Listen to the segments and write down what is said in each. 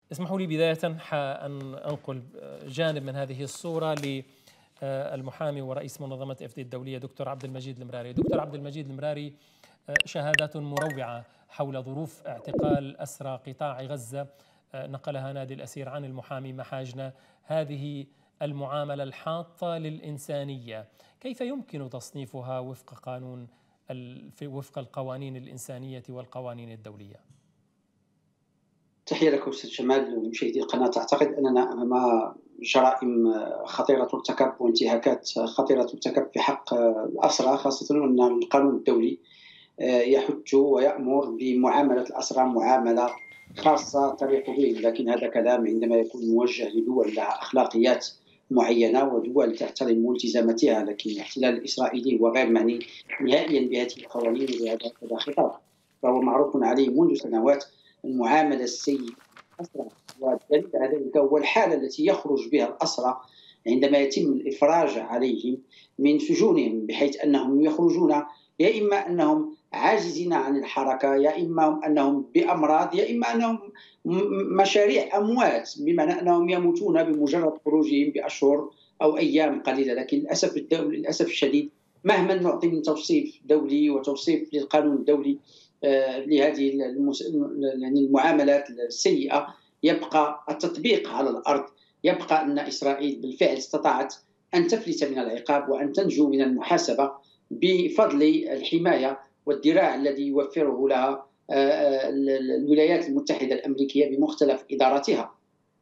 اسمحوا لي بداية أن أنقل جانب من هذه الصورة للمحامي ورئيس منظمة FD الدولية دكتور عبد المجيد المراري. دكتور عبد المجيد المراري، شهادات مروعة حول ظروف اعتقال أسرى قطاع غزة نقلها نادي الأسير عن المحامي محاجنة. هذه المعاملة الحاطة للإنسانية كيف يمكن تصنيفها وفق القوانين الإنسانية والقوانين الدولية؟ تحية لك أستاذ جمال ومشاهدي القناة. أعتقد أننا أمام جرائم خطيرة ترتكب وانتهاكات خطيرة ترتكب في حق الأسرى، خاصة أن القانون الدولي يحث ويأمر بمعاملة الأسرى معاملة خاصة تليق بهم، لكن هذا كلام عندما يكون موجه لدول لها أخلاقيات معينة ودول تحترم التزاماتها، لكن الاحتلال الإسرائيلي هو غير معني نهائيا بهذه القوانين وبهذا الخطاب. فهو معروف عليه منذ سنوات المعاملة السيئة الأسرى، والدليل على ذلك هو الحالة التي يخرج بها الأسرى عندما يتم الإفراج عليهم من سجونهم، بحيث أنهم يخرجون يا إما أنهم عاجزين عن الحركة، يا إما أنهم بأمراض، يا إما أنهم مشاريع أموات، بمعنى أنهم يموتون بمجرد خروجهم بأشهر أو أيام قليلة. لكن للأسف الشديد مهما نعطي من توصيف دولي وتوصيف للقانون الدولي لهذه يعني المعاملات السيئة، يبقى التطبيق على الأرض، يبقى أن إسرائيل بالفعل استطاعت أن تفلت من العقاب وأن تنجو من المحاسبة بفضل الحماية والذراع الذي يوفره لها الولايات المتحدة الأمريكية بمختلف إداراتها.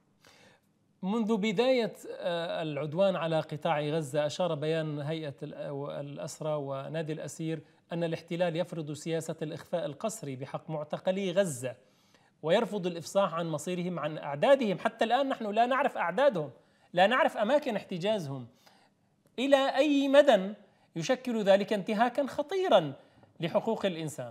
منذ بداية العدوان على قطاع غزة أشار بيان هيئة الأسرى ونادي الأسير أن الاحتلال يفرض سياسة الإخفاء القسري بحق معتقلي غزة ويرفض الإفصاح عن مصيرهم، عن أعدادهم. حتى الآن نحن لا نعرف أعدادهم، لا نعرف أماكن احتجازهم. إلى أي مدى يشكل ذلك انتهاكا خطيرا لحقوق الإنسان؟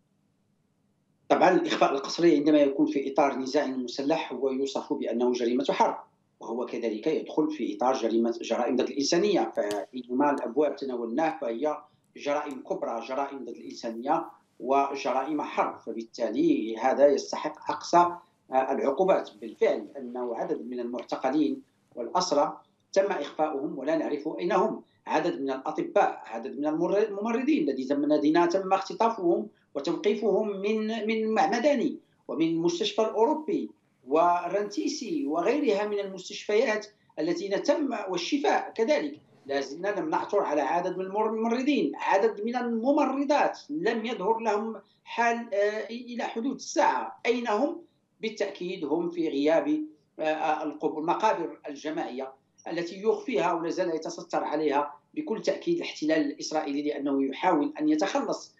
طبعا الإخفاء القسري عندما يكون في إطار نزاع مسلح هو يوصف بأنه جريمة حرب، وهو كذلك يدخل في إطار جرائم ضد الإنسانية. فإنما الأبواب تناولناه فهي جرائم كبرى، جرائم ضد الإنسانية وجرائم حرب، فبالتالي هذا يستحق أقصى العقوبات. بالفعل أنه عدد من المعتقلين والأسرى تم إخفاؤهم ولا نعرف أين هم، عدد من الأطباء، عدد من الممرضين الذين تم اختطافهم وتوقيفهم من معمداني ومن المستشفى الأوروبي ورنتيسي وغيرها من المستشفيات التي تم، والشفاء كذلك. لا زلنا لم نعثر على عدد من الممرضين، عدد من الممرضات لم يظهر لهم حال إلى حدود الساعة. أين هم؟ بالتأكيد هم في غياب المقابر الجماعية التي يخفيها ولا زال يتستر عليها بكل تأكيد الاحتلال الإسرائيلي، لأنه يحاول أن يتخلص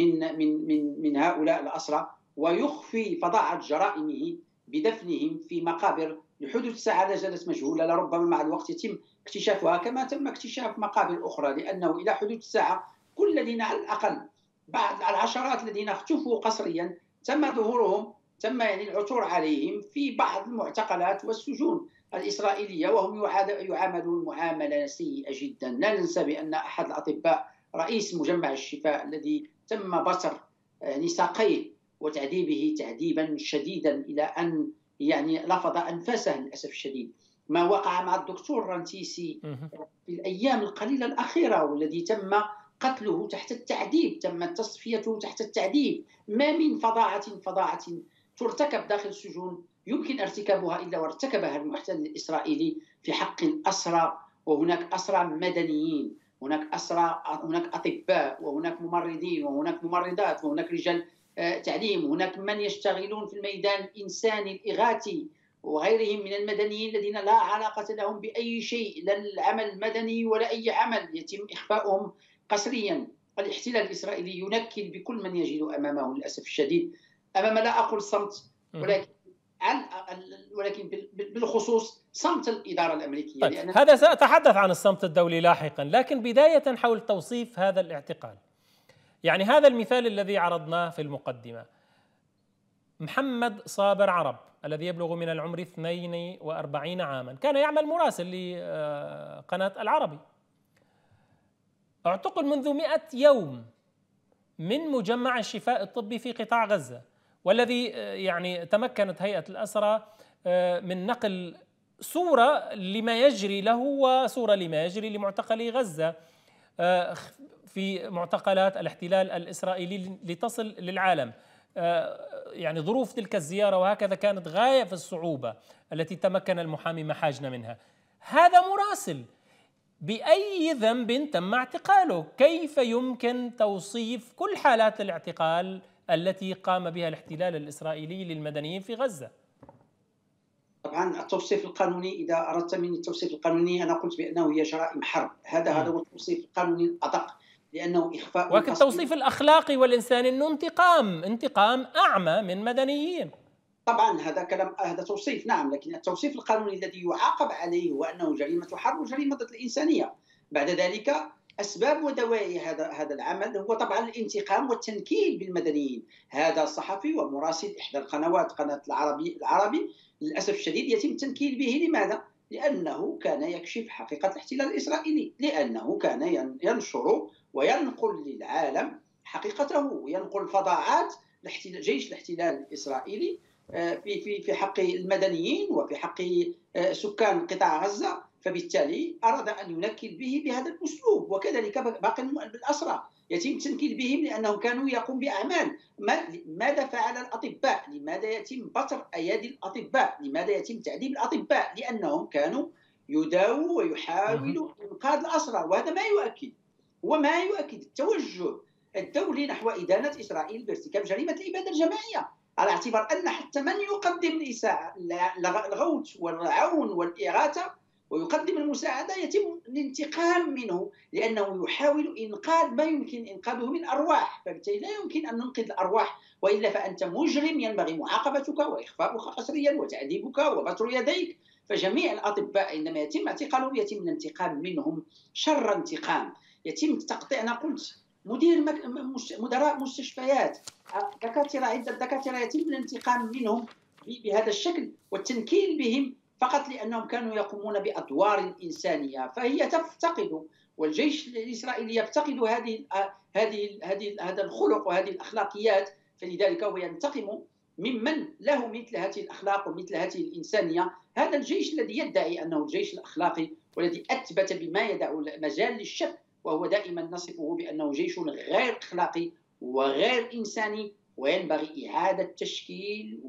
من هؤلاء الأسرى ويخفي فظاعة جرائمه بدفنهم في مقابر لحدود الساعة لا زالت مجهولة، لربما مع الوقت يتم اكتشافها كما تم اكتشاف مقابر أخرى، لأنه إلى حدود الساعة كل الذين على الأقل بعض العشرات الذين اختفوا قسريا تم ظهورهم، تم يعني العثور عليهم في بعض المعتقلات والسجون الإسرائيلية، وهم يعاملون معاملة سيئة جدا. لا ننسى بأن أحد الأطباء رئيس مجمع الشفاء الذي تم بتر يعني ساقيه وتعذيبه تعذيبا شديدا إلى أن يعني لفظ أنفاسه للأسف الشديد. ما وقع مع الدكتور رنتيسي في الأيام القليلة الأخيرة والذي تم قتله تحت التعذيب، تم تصفيته تحت التعذيب. ما من فظاعة ترتكب داخل السجون يمكن ارتكابها إلا وارتكبها المحتل الإسرائيلي في حق الأسرى. وهناك أسرى مدنيين، هناك أسرى، هناك أطباء، وهناك ممرضين، وهناك ممرضات، وهناك رجال تعليم، هناك من يشتغلون في الميدان الإنساني الإغاثي وغيرهم من المدنيين الذين لا علاقة لهم بأي شيء، لا العمل المدني ولا أي عمل، يتم إخفاؤهم قسريا. الاحتلال الإسرائيلي ينكل بكل من يجد أمامه للأسف الشديد، أمام لا أقول صمت ولكن بالخصوص صمت الإدارة الأمريكية. طيب، هذا سأتحدث عن الصمت الدولي لاحقا، لكن بداية حول توصيف هذا الاعتقال. يعني هذا المثال الذي عرضناه في المقدمة، محمد صابر عرب الذي يبلغ من العمر 42 عاما كان يعمل مراسل لقناة العربي، اعتقل منذ 100 يوم من مجمع الشفاء الطبي في قطاع غزة، والذي يعني تمكنت هيئة الأسرى من نقل صورة لما يجري له وصورة لما يجري لمعتقلي غزة في معتقلات الاحتلال الإسرائيلي لتصل للعالم. يعني ظروف تلك الزيارة وهكذا كانت غاية في الصعوبة التي تمكن المحامي محاجنا منها. هذا مراسل، بأي ذنب تم اعتقاله؟ كيف يمكن توصيف كل حالات الاعتقال التي قام بها الاحتلال الإسرائيلي للمدنيين في غزة؟ طبعا التوصيف القانوني، إذا أردت مني التوصيف القانوني أنا قلت بأنه هي جرائم حرب. هذا هو التوصيف القانوني الأدق، لأنه إخفاء. ولكن التوصيف الأخلاقي والإنساني أنه انتقام أعمى من مدنيين. طبعا هذا كلام، هذا توصيف، نعم، لكن التوصيف القانوني الذي يعاقب عليه هو أنه جريمة حرب وجريمة ضد الإنسانية. بعد ذلك أسباب ودواعي هذا العمل هو طبعا الانتقام والتنكيل بالمدنيين. هذا الصحفي ومراسل إحدى القنوات، قناة العربي للأسف الشديد يتم التنكيل به. لماذا؟ لأنه كان يكشف حقيقة الاحتلال الإسرائيلي، لأنه كان ينشر وينقل للعالم حقيقته، وينقل فضاعات جيش الاحتلال الإسرائيلي في حق المدنيين وفي حق سكان قطاع غزة. فبالتالي أراد أن ينكل به بهذا الأسلوب، وكذلك باقي الأسرى يتم التنكيل بهم لأنهم كانوا يقومون بأعمال. ماذا فعل الأطباء؟ لماذا يتم بتر أيادي الأطباء؟ لماذا يتم تعذيب الأطباء؟ لأنهم كانوا يداووا ويحاولوا إنقاذ الأسرى. وهذا ما يؤكد التوجه الدولي نحو إدانة إسرائيل بارتكاب جريمة الإبادة الجماعية، على اعتبار أن حتى من يقدم الغوث والعون والإغاثة ويقدم المساعدة يتم الانتقام منه، لأنه يحاول إنقاذ ما يمكن إنقاذه من أرواح. فبالتالي لا يمكن أن ننقذ الأرواح، وإلا فأنت مجرم ينبغي معاقبتك وإخفاؤك قسريا وتعذيبك وبتر يديك. فجميع الأطباء عندما يتم اعتقالهم يتم الانتقام منهم شر انتقام. يتم تقطيع، أنا قلت مدراء مستشفيات، دكاترة، عدة دكاترة يتم الانتقام منهم بهذا الشكل والتنكيل بهم فقط لأنهم كانوا يقومون بأدوار إنسانية. فهي تفتقد، والجيش الإسرائيلي يفتقد هذا الخلق وهذه الأخلاقيات، فلذلك هو ينتقم ممن له مثل هذه الأخلاق ومثل هذه الإنسانية. هذا الجيش الذي يدعي أنه الجيش الأخلاقي والذي أثبت بما يدع مجال للشك، وهو دائما نصفه بأنه جيش غير أخلاقي وغير إنساني، وينبغي إعادة تشكيل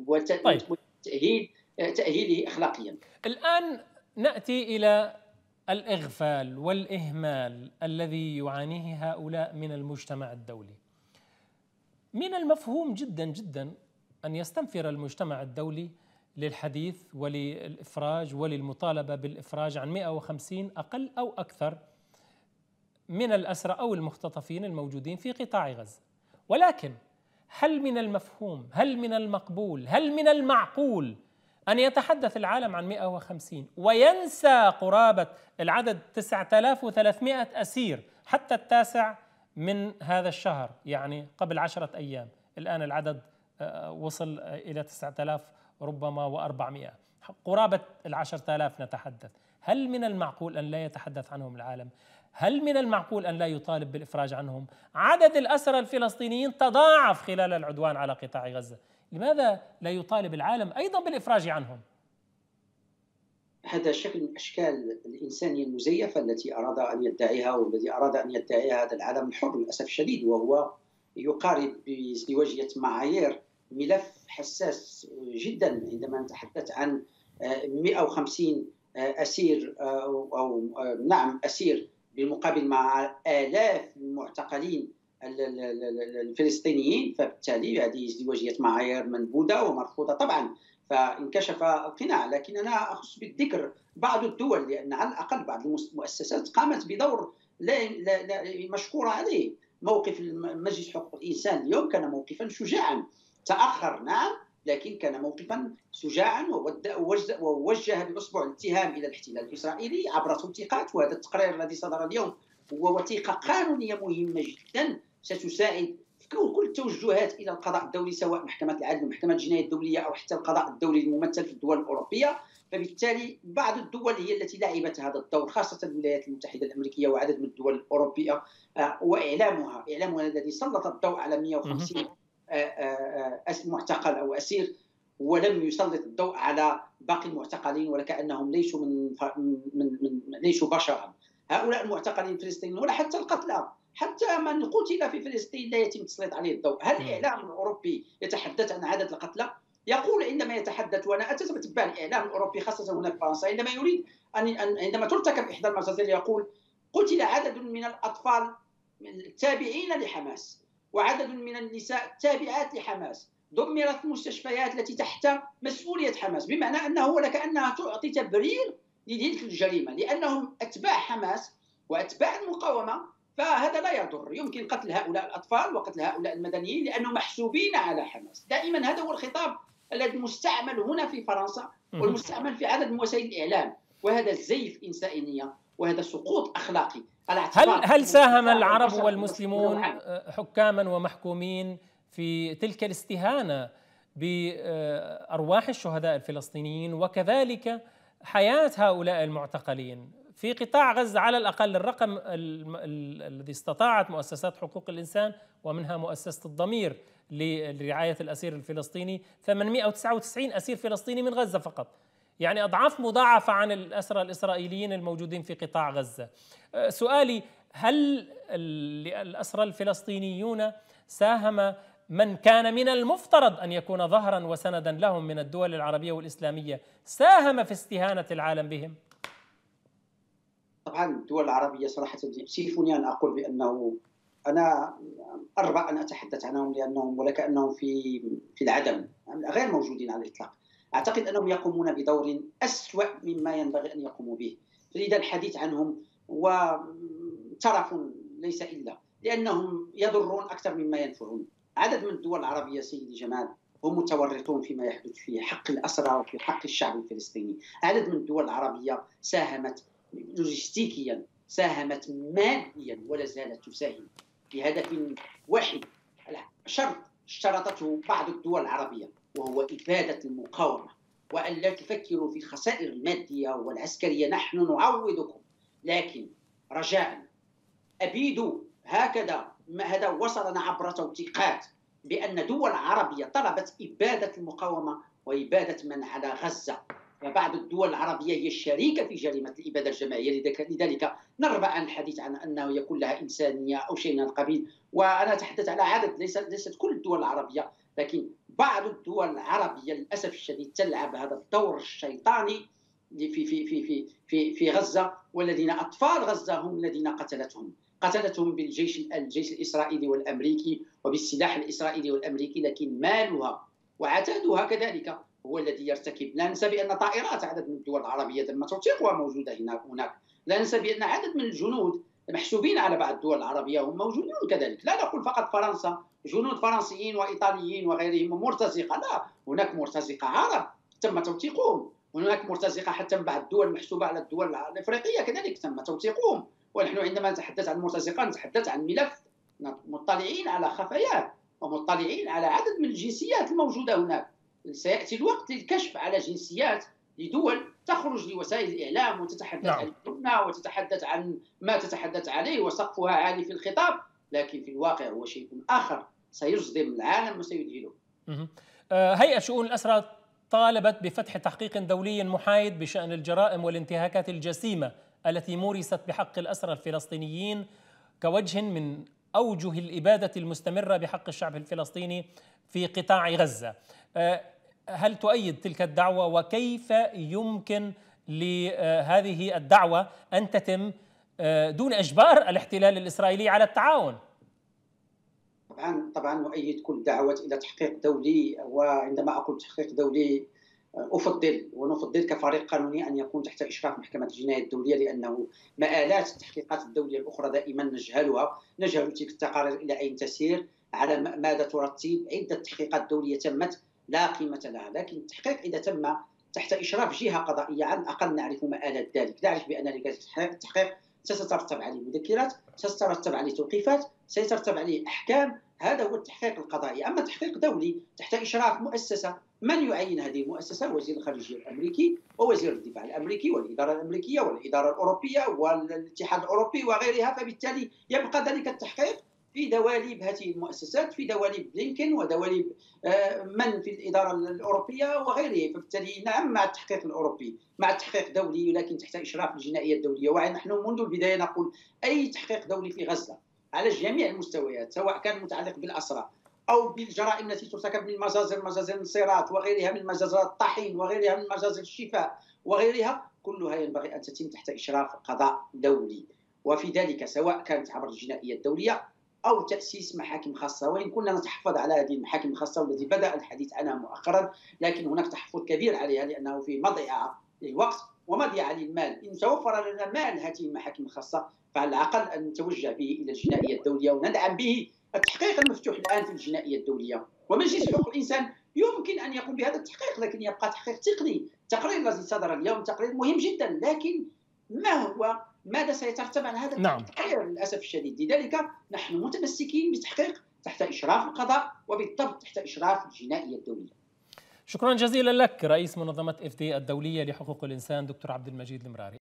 تأهيله أخلاقيا. الآن نأتي إلى الإغفال والإهمال الذي يعانيه هؤلاء من المجتمع الدولي. من المفهوم جدا جدا أن يستنفر المجتمع الدولي للحديث وللإفراج وللمطالبة بالإفراج عن 150 أقل أو أكثر من الأسرى أو المختطفين الموجودين في قطاع غزة. ولكن هل من المفهوم، هل من المقبول، هل من المعقول أن يتحدث العالم عن 150 وينسى قرابة العدد 9300 أسير حتى 9 من هذا الشهر، يعني قبل 10 أيام؟ الآن العدد وصل إلى 9000 ربما و400، قرابة 10,000 نتحدث. هل من المعقول أن لا يتحدث عنهم العالم؟ هل من المعقول أن لا يطالب بالإفراج عنهم؟ عدد الأسرى الفلسطينيين تضاعف خلال العدوان على قطاع غزة، لماذا لا يطالب العالم أيضا بالإفراج عنهم؟ هذا شكل من أشكال الإنسانية المزيفة التي أراد أن يدعيها، والذي أراد أن يدعيها هذا العالم الحر للأسف الشديد، وهو يقارب بازدواجية معايير ملف حساس جدا. عندما نتحدث عن 150 أسير أو نعم أسير بالمقابل مع آلاف المعتقلين الفلسطينيين، فبالتالي هذه ازدواجية معايير منبوذة ومرفوضة طبعا. فانكشف القناع. لكن أنا أخص بالذكر بعض الدول، لأن على الأقل بعض المؤسسات قامت بدور لا مشكورة عليه. موقف مجلس حقوق الإنسان اليوم كان موقفا شجاعا، تأخر نعم، لكن كان موقفا شجاعا ووجه بأصبع الاتهام إلى الاحتلال الإسرائيلي عبر توثيقات. وهذا التقرير الذي صدر اليوم هو وثيقة قانونية مهمة جدا ستساعد في كل التوجهات إلى القضاء الدولي، سواء محكمة العدل ومحكمة الجناية الدولية أو حتى القضاء الدولي الممثل في الدول الأوروبية. فبالتالي بعض الدول هي التي لعبت هذا الدور، خاصة الولايات المتحدة الأمريكية وعدد من الدول الأوروبية، وإعلامها الذي سلط الضوء على 150 معتقل أو أسير ولم يسلط الضوء على باقي المعتقلين وكأنهم ليسوا ليسوا بشرا. هؤلاء المعتقلين الفلسطينيين ولا حتى القتلى، حتى من قتل في فلسطين لا يتم تسليط عليه الضوء. هل الإعلام الأوروبي يتحدث عن عدد القتلى؟ يقول عندما يتحدث، وأنا أتتبع الإعلام الأوروبي خاصة هنا في فرنسا، عندما يريد عندما ترتكب إحدى المجازر يقول قتل عدد من الأطفال التابعين لحماس وعدد من النساء التابعات لحماس، دمرت المستشفيات التي تحت مسؤولية حماس، بمعنى أنه وكأنها تعطي تبرير لتلك الجريمة لأنهم أتباع حماس وأتباع المقاومة. فهذا لا يضر، يمكن قتل هؤلاء الأطفال وقتل هؤلاء المدنيين لأنهم محسوبين على حماس. دائما هذا هو الخطاب الذي مستعمل هنا في فرنسا والمستعمل في عدد من وسائل الإعلام، وهذا زيف إنسانية وهذا سقوط أخلاقي. هل ساهم العرب والمسلمون حكاما ومحكومين في تلك الاستهانة بأرواح الشهداء الفلسطينيين وكذلك حياة هؤلاء المعتقلين في قطاع غزة؟ على الأقل الرقم الذي استطاعت مؤسسات حقوق الإنسان ومنها مؤسسة الضمير لرعاية الأسير الفلسطيني 899 أسير فلسطيني من غزة فقط، يعني أضعاف مضاعفة عن الأسرى الإسرائيليين الموجودين في قطاع غزة. سؤالي، هل الأسرى الفلسطينيون ساهم من كان من المفترض أن يكون ظهرا وسندا لهم من الدول العربية والإسلامية ساهم في استهانة العالم بهم؟ طبعا الدول العربية صراحة يؤسفني أن أقول بأنه أنا أرغب أن أتحدث عنهم لأنهم ولكأنهم في العدم، غير موجودين على الإطلاق. أعتقد أنهم يقومون بدور أسوأ مما ينبغي أن يقوموا به، فلذا الحديث عنهم وترف ليس إلا لأنهم يضرون أكثر مما ينفعون. عدد من الدول العربية سيدي جمال هم متورطون فيما يحدث في حق الأسرى وفي حق الشعب الفلسطيني. عدد من الدول العربية ساهمت لوجستيكيا، ساهمت ماديا ولا زالت تساهم بهدف واحد، شرط اشترطته بعض الدول العربية وهو إفادة المقاومة وأن لا تفكروا في الخسائر المادية والعسكرية، نحن نعوضكم، لكن رجاء أبيدوا هكذا. هذا وصلنا عبر توثيقات بأن دول عربية طلبت إبادة المقاومة وإبادة من على غزة، وبعض الدول العربية هي الشريكة في جريمة الإبادة الجماعية. لذلك نرفع عن الحديث عن أنه يكون لها إنسانية أو شيء من القبيل، وأنا أتحدث على عدد، ليست كل الدول العربية، لكن بعض الدول العربية للأسف الشديد تلعب هذا الدور الشيطاني في غزة، والذين أطفال غزة هم الذين قتلتهم بالجيش الإسرائيلي والأمريكي وبالسلاح الإسرائيلي والأمريكي، لكن مالها وعتادها كذلك هو الذي يرتكب. لا ننسى بأن طائرات عدد من الدول العربية تم توثيقها موجودة هناك. لا ننسى بأن عدد من الجنود محسوبين على بعض الدول العربية هم موجودون كذلك. لا نقول فقط فرنسا، جنود فرنسيين وإيطاليين وغيرهم مرتزقة، لا، هناك مرتزقة عرب تم توثيقهم، هناك مرتزقة حتى من بعض الدول المحسوبة على الدول الإفريقية كذلك تم توثيقهم. ونحن عندما نتحدث عن المرتزقة نتحدث عن ملف مطلعين على خفاياه ومطلعين على عدد من الجنسيات الموجودة هناك. سيأتي الوقت للكشف على جنسيات لدول تخرج لوسائل الإعلام وتتحدث عن الأمة وتتحدث عن ما تتحدث عليه وسقفها عالي في الخطاب، لكن في الواقع هو شيء آخر سيصدم العالم وسيذهله. هيئة شؤون الأسرى طالبت بفتح تحقيق دولي محايد بشأن الجرائم والانتهاكات الجسيمة التي مورست بحق الأسرى الفلسطينيين كوجه من أوجه الإبادة المستمرة بحق الشعب الفلسطيني في قطاع غزة. هل تؤيد تلك الدعوة، وكيف يمكن لهذه الدعوة أن تتم دون إجبار الاحتلال الإسرائيلي على التعاون؟ طبعا نؤيد كل دعوة إلى تحقيق دولي، وعندما أقول تحقيق دولي ونفضل كفريق قانوني أن يكون تحت إشراف محكمة الجناية الدولية، لأنه مآلات التحقيقات الدولية الأخرى دائما نجهل تلك التقارير إلى أين تسير، على ماذا ترتب. عدة تحقيقات دولية تمت لا قيمة لها، لكن التحقيق إذا تم تحت إشراف جهة قضائية على الأقل نعرف مآلات ذلك، نعرف بأن التحقيق ستترتب عليه مذكرات، ستترتب عليه توقيفات، سيترتب عليه أحكام. هذا هو التحقيق القضائي. أما تحقيق دولي تحت إشراف مؤسسة، من يعين هذه المؤسسة؟ وزير الخارجية الأمريكي ووزير الدفاع الأمريكي والإدارة الأمريكية والإدارة الأوروبية والاتحاد الأوروبي وغيرها، فبالتالي يبقى ذلك التحقيق في دواليب هذه المؤسسات، في دواليب بلينكن ودواليب من في الإدارة الأوروبية وغيره. فبالتالي نعم مع التحقيق الأوروبي، مع التحقيق دولي ولكن تحت إشراف الجنائية الدولية. ونحن منذ البداية نقول أي تحقيق دولي في غزة على جميع المستويات، سواء كان متعلق بالأسرى أو بالجرائم التي ترتكب من مجازر، مجازر الانصراف وغيرها من مجازر الطحين وغيرها من مجازر الشفاء وغيرها، كلها ينبغي أن تتم تحت إشراف قضاء دولي. وفي ذلك سواء كانت عبر الجنائية الدولية أو تأسيس محاكم خاصة، وإن كنا نتحفظ على هذه المحاكم الخاصة والتي بدأ الحديث عنها مؤخرا، لكن هناك تحفظ كبير عليها لأنه في مضيعة للوقت ومضيعة للمال. إن توفر لنا مال هذه المحاكم الخاصة فعلى الأقل أن نتوجه به إلى الجنائية الدولية وندعم به التحقيق المفتوح الآن في الجنائية الدولية. ومجلس حقوق الإنسان يمكن أن يقوم بهذا التحقيق، لكن يبقى تحقيق تقني. التقرير الذي صدر اليوم تقرير مهم جدا، لكن ما هو ماذا سيترتب على هذا التحقيق للأسف الشديد. لذلك نحن متمسكين بتحقيق تحت إشراف القضاء وبالضبط تحت إشراف الجنائية الدولية. شكرا جزيلا لك رئيس منظمة FD الدولية لحقوق الإنسان دكتور عبد المجيد المراري.